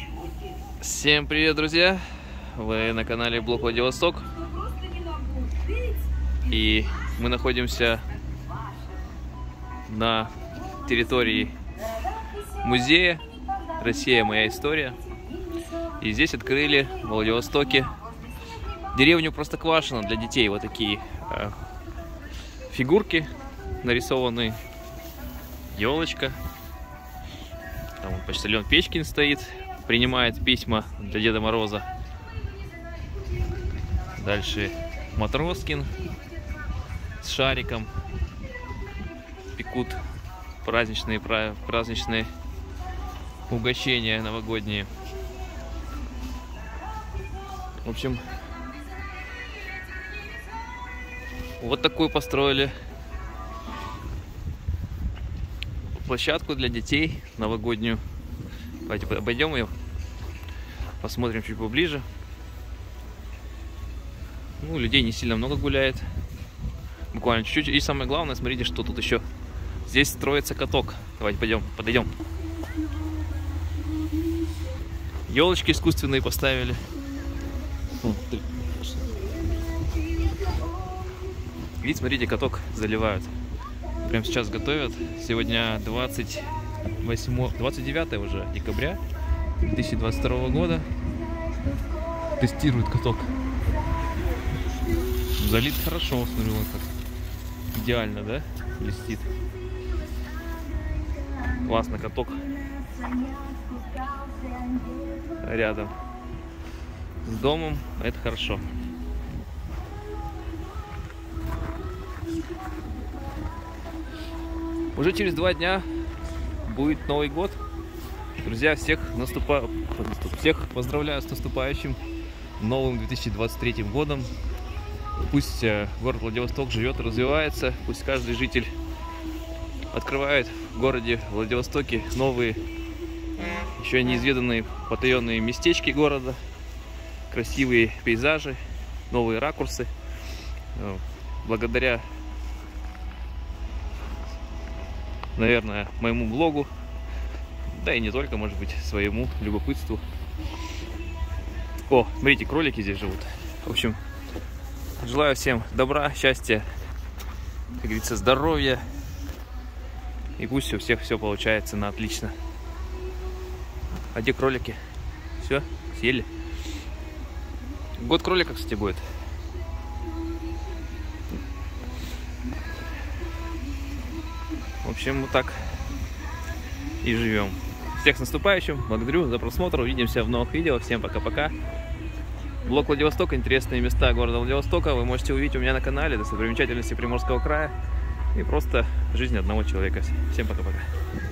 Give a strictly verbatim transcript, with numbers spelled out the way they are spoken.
Всем привет, друзья! Вы на канале Блог Владивосток. И мы находимся на территории музея «Россия. Моя история». И здесь открыли в Владивостоке деревню Простоквашино для детей. Вот такие э, фигурки нарисованные, елочка. Там вот почтальон Печкин стоит, принимает письма для Деда Мороза. Дальше Матроскин с шариком пекут праздничные, праздничные угощения новогодние. В общем, вот такую построили площадку для детей новогоднюю. Давайте обойдем ее, посмотрим чуть поближе. Ну, людей не сильно много гуляет, буквально чуть-чуть. И самое главное, смотрите, что тут еще. Здесь строится каток. Давайте пойдем, подойдем. Елочки искусственные поставили. Видите, смотрите, каток заливают. Прямо сейчас готовят. Сегодня двадцать восьмое, двадцать девятое уже декабря две тысячи двадцать второго года. Тестируют каток. Залит хорошо, смотрю, вот как. Идеально, да? Блестит. Классно, каток. Рядом с домом. Это хорошо. Уже через два дня будет Новый год. Друзья, всех, наступа... всех поздравляю с наступающим новым две тысячи двадцать третьим годом. Пусть город Владивосток живет и развивается. Пусть каждый житель открывает в городе Владивостоке новые, еще неизведанные потаенные местечки города, красивые пейзажи, новые ракурсы. Благодаря, наверное, моему блогу, да и не только, может быть, своему любопытству. О, смотрите, кролики здесь живут. В общем, желаю всем добра, счастья, как говорится, здоровья. И пусть у всех все получается на отлично. А где кролики? Все, съели. Год кролика, кстати, будет. В общем, вот так и живем. Всех с наступающим. Благодарю за просмотр. Увидимся в новых видео. Всем пока-пока. Блог Владивосток. Интересные места города Владивостока вы можете увидеть у меня на канале. Достопримечательности Приморского края. И просто жизнь одного человека. Всем пока-пока.